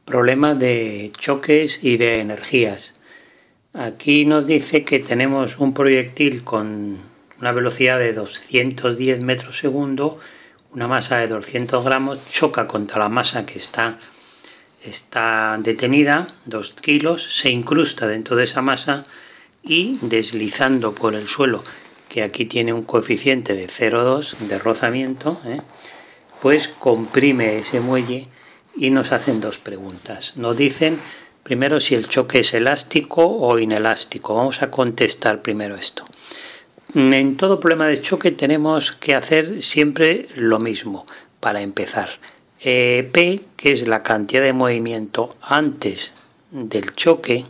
Problema de choques y de energías. Aquí nos dice que tenemos un proyectil con una velocidad de 210 metros segundo, una masa de 200 gramos, choca contra la masa que está detenida, 2 kilos, se incrusta dentro de esa masa y deslizando por el suelo, que aquí tiene un coeficiente de 0,2 de rozamiento, pues comprime ese muelle y nos hacen dos preguntas. Nos dicen primero si el choque es elástico o inelástico. Vamos a contestar primero esto. En todo problema de choque tenemos que hacer siempre lo mismo para empezar. P, que es la cantidad de movimiento antes del choque,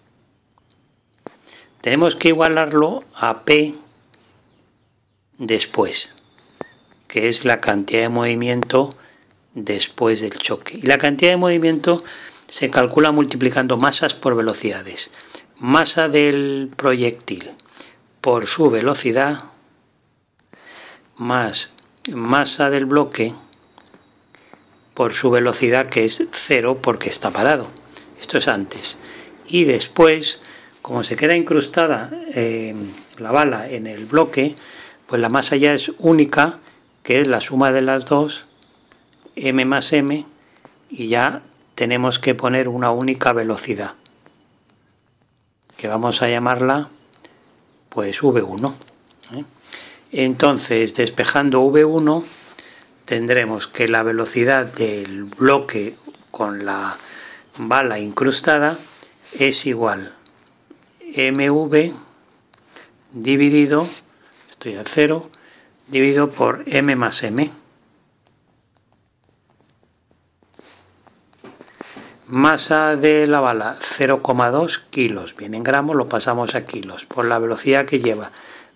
tenemos que igualarlo a P después, que es la cantidad de movimiento después del choque. Y la cantidad de movimiento se calcula multiplicando masas por velocidades. Masa del proyectil por su velocidad más masa del bloque por su velocidad, que es 0 porque está parado. Esto es antes. Y después, como se queda incrustada la bala en el bloque, pues la masa ya es única, que es la suma de las dos, m más m, y ya tenemos que poner una única velocidad, que vamos a llamarla pues V1. Entonces, despejando V1, tendremos que la velocidad del bloque con la bala incrustada es igual mv dividido, estoy a 0, dividido por m más m. Masa de la bala 0,2 kilos, bien en gramos, lo pasamos a kilos, por la velocidad que lleva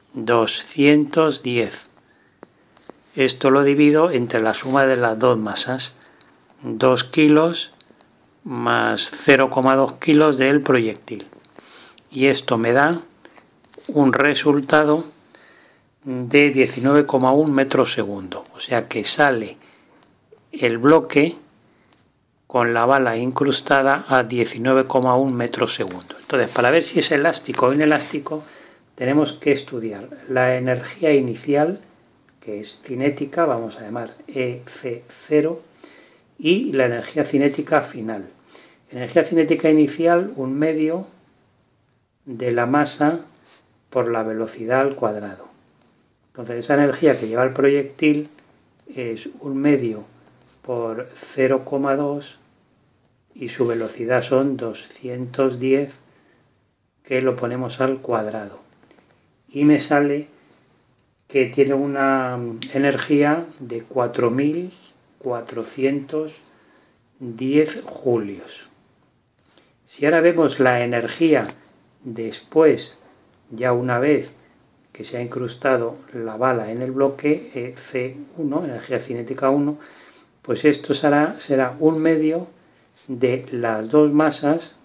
210. Esto lo divido entre la suma de las dos masas, 2 kilos más 0,2 kilos del proyectil. Y esto me da un resultado de 19,1 metros segundo. O sea que sale el bloque con la bala incrustada a 19,1 metros segundo. Entonces, para ver si es elástico o inelástico, tenemos que estudiar la energía inicial, que es cinética, vamos a llamar EC0, y la energía cinética final. Energía cinética inicial, 1/2 de la masa por la velocidad al cuadrado. Entonces, esa energía que lleva el proyectil es 1/2 por 0,2 y su velocidad son 210, que lo ponemos al cuadrado. Y me sale que tiene una energía de 4.410 julios. Si ahora vemos la energía después, ya una vez que se ha incrustado la bala en el bloque C1, energía cinética 1, pues esto será 1/2 de las dos masas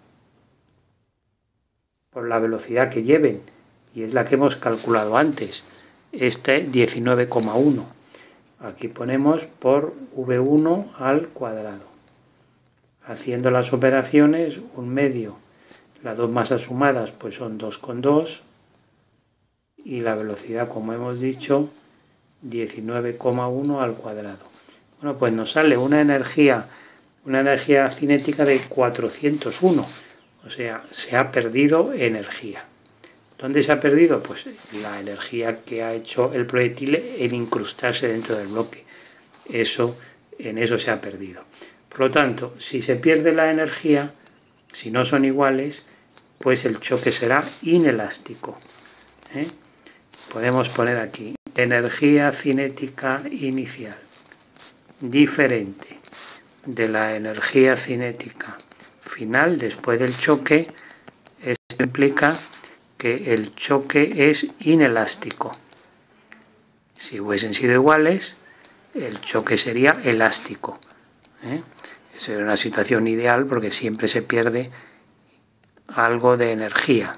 por la velocidad que lleven, y es la que hemos calculado antes, este 19,1. Aquí ponemos por V1 al cuadrado. Haciendo las operaciones, 1/2, las dos masas sumadas pues son 2,2, y la velocidad, como hemos dicho, 19,1 al cuadrado. Bueno, pues nos sale una energía cinética de 401, o sea, se ha perdido energía. ¿Dónde se ha perdido? Pues la energía que ha hecho el proyectil en incrustarse dentro del bloque. En eso se ha perdido. Por lo tanto, si se pierde la energía, si no son iguales, pues el choque será inelástico. Podemos poner aquí energía cinética inicial diferente de la energía cinética final después del choque. Esto implica que el choque es inelástico. Si hubiesen sido iguales, el choque sería elástico. Sería una situación ideal porque siempre se pierde algo de energía.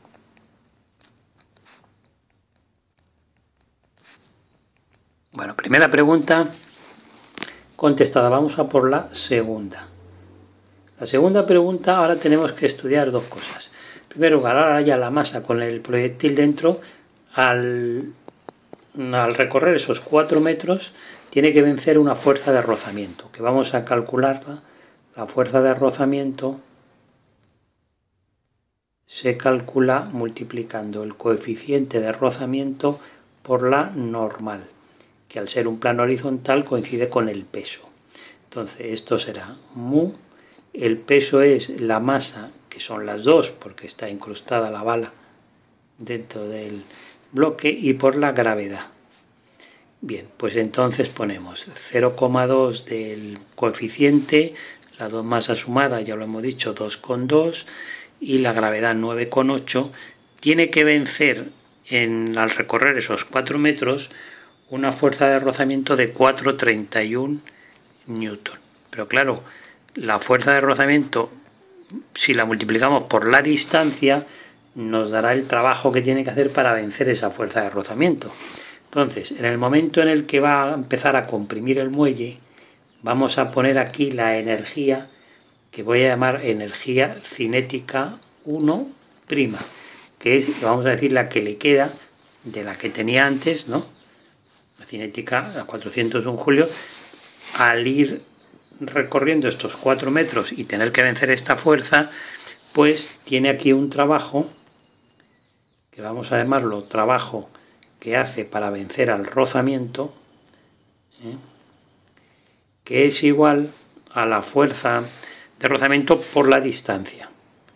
Bueno, primera pregunta contestada. Vamos a por la segunda. La segunda pregunta, ahora tenemos que estudiar dos cosas. En primer lugar, ahora ya la masa con el proyectil dentro, al recorrer esos 4 metros, tiene que vencer una fuerza de rozamiento, que vamos a calcularla. La fuerza de rozamiento se calcula multiplicando el coeficiente de rozamiento por la normal, que al ser un plano horizontal coincide con el peso. Entonces esto será mu, el peso es la masa, que son las dos, porque está incrustada la bala dentro del bloque, y por la gravedad. Bien, pues entonces ponemos 0,2 del coeficiente, la dos masa sumada, ya lo hemos dicho, 2,2, y la gravedad 9,8, tiene que vencer al recorrer esos 4 metros una fuerza de rozamiento de 4,31 newton. Pero claro, la fuerza de rozamiento, si la multiplicamos por la distancia, nos dará el trabajo que tiene que hacer para vencer esa fuerza de rozamiento. Entonces, en el momento en el que va a empezar a comprimir el muelle, vamos a poner aquí la energía, que voy a llamar energía cinética 1', que es, vamos a decir, la que le queda de la que tenía antes, ¿no? La cinética a 401 julios, al ir recorriendo estos 4 metros y tener que vencer esta fuerza, pues tiene aquí un trabajo, que vamos a llamarlo trabajo que hace para vencer al rozamiento, que es igual a la fuerza de rozamiento por la distancia.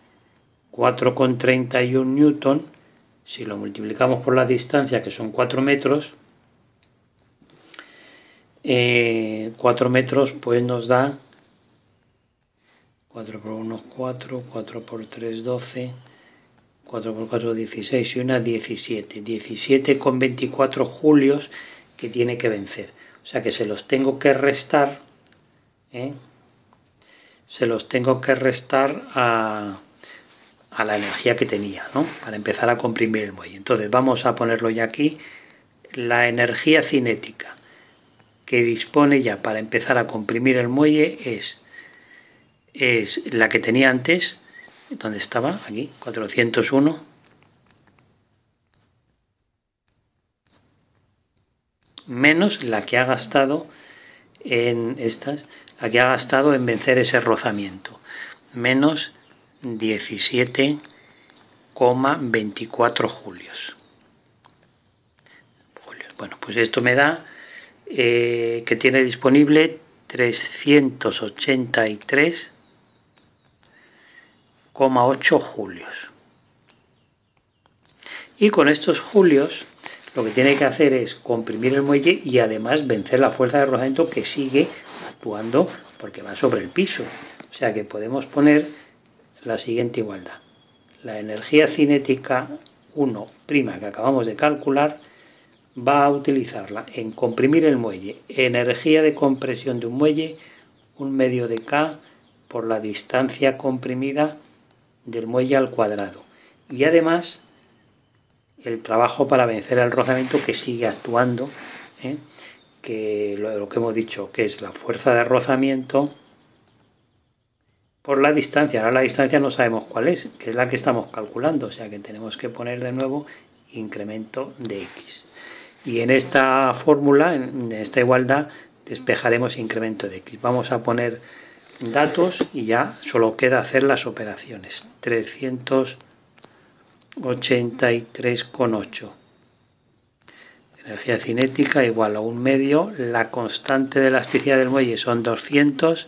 4,31 newton, si lo multiplicamos por la distancia, que son 4 metros, 4 metros pues nos da 4 por 1, 4, 4 por 3, 12, 4 por 4, 16 y una 17. 17,24 julios que tiene que vencer. O sea que se los tengo que restar, se los tengo que restar a la energía que tenía, ¿no? Para empezar a comprimir el muelle. Entonces vamos a ponerlo ya aquí. La energía cinética que dispone ya para empezar a comprimir el muelle es la que tenía antes, donde estaba, aquí, 401, menos la que ha gastado en estas, la que ha gastado en vencer ese rozamiento, menos 17,24 julios. Bueno, pues esto me da que tiene disponible 383,8 julios. Y con estos julios lo que tiene que hacer es comprimir el muelle y además vencer la fuerza de rozamiento que sigue actuando porque va sobre el piso. O sea que podemos poner la siguiente igualdad. La energía cinética 1' que acabamos de calcular va a utilizarla en comprimir el muelle. Energía de compresión de un muelle, 1/2 de K por la distancia comprimida del muelle al cuadrado. Y además el trabajo para vencer el rozamiento que sigue actuando, que lo que hemos dicho, que es la fuerza de rozamiento por la distancia. Ahora la distancia no sabemos cuál es, que es la que estamos calculando, o sea que tenemos que poner de nuevo incremento de X. Y en esta fórmula, en esta igualdad, despejaremos incremento de X. Vamos a poner datos y ya solo queda hacer las operaciones. 383,8. Energía cinética igual a 1/2. La constante de elasticidad del muelle son 200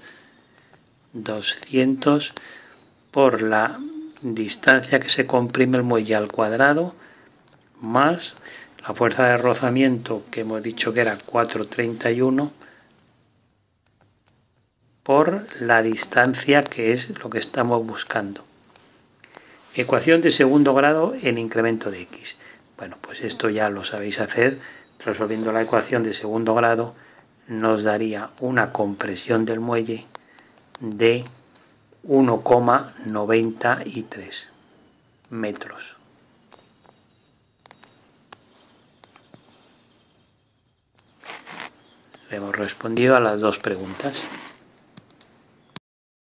por la distancia que se comprime el muelle al cuadrado más la fuerza de rozamiento que hemos dicho que era 4,31 por la distancia, que es lo que estamos buscando. Ecuación de segundo grado en incremento de X. Bueno, pues esto ya lo sabéis hacer. Resolviendo la ecuación de segundo grado nos daría una compresión del muelle de 1,93 metros. Le hemos respondido a las dos preguntas.